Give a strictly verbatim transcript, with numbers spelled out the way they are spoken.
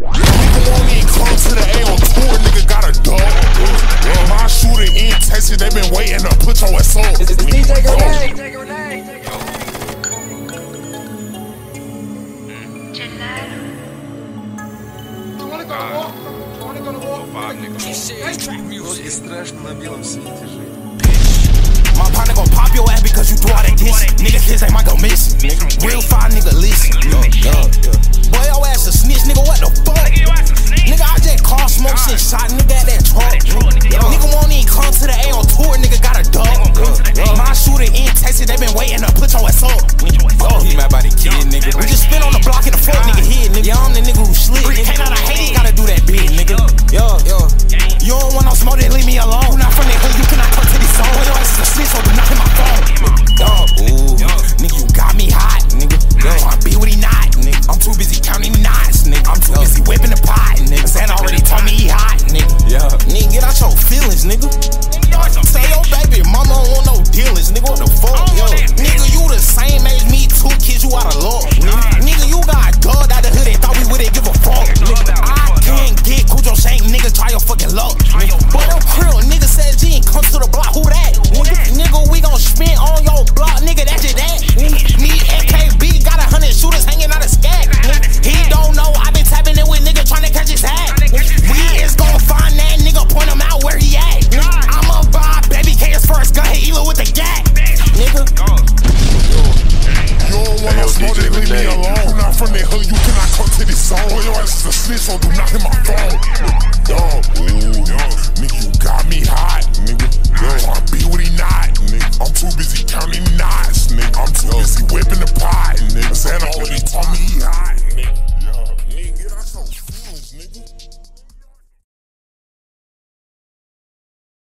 Nigga won't even come to the A on tour, nigga got a dog. My shooter in Texas, they been waiting to put your ass up. It's D J Grenade. My partner gon' pop your ass because you do all that diss. Nigga kids ain't might go missing. Real fire nigga listen. Boy, your ass a snitch, nigga, what the fuck? Nigga, I just call smoke shit, shot nigga at that truck. Nigga won't even come to the A on tour, nigga got a dog. My shooter in Texas, they been waiting to put your ass up. Oh, he mad about the kid, nigga. We just spin on the block in the fuck nigga head, nigga. Yeah, I'm the nigga who slick. Can't out of hate, he gotta do that big, nigga. Yo, yo. You don't want no smoke, then leave me alone. Not from that hood, you cannot come to this zone. Your ass is a snitch, so do not hit my phone. Dog, ooh, nigga, you got me hot, nigga. I be what he not, nigga. I'm too busy counting knots, nigga. I'm too busy whipping the pot, nigga. Zan already told me he hot, nigga. Yeah, nigga, get out your feelings, nigga. Say your baby mama don't want no dealings, nigga. What the fuck, yo? Nigga, you the same age me, two kids, you out of luck, nigga. Nigga, you got dug out the hood, they thought we wouldn't give a fuck, nigga. I can't get Cujo Shank, nigga, try your fucking luck, nigga. But them krill, nigga said G ain't come to the block, who that? Nigga, nigga, we gon' spin on your block, nigga, that's just that. Me, F K B, got a hundred shooters hanging out of scat, nigga. He don't know, I been tapping in with nigga trying to catch his hat. We is gon' find that nigga, point him out where he at. I'ma buy baby K's first gun, hit Ela with the gat, nigga. You don't want no smoke, then leave me alone. You not from that hood, you cannot come to this zone. Your ass is a snitch, so do not hit my phone.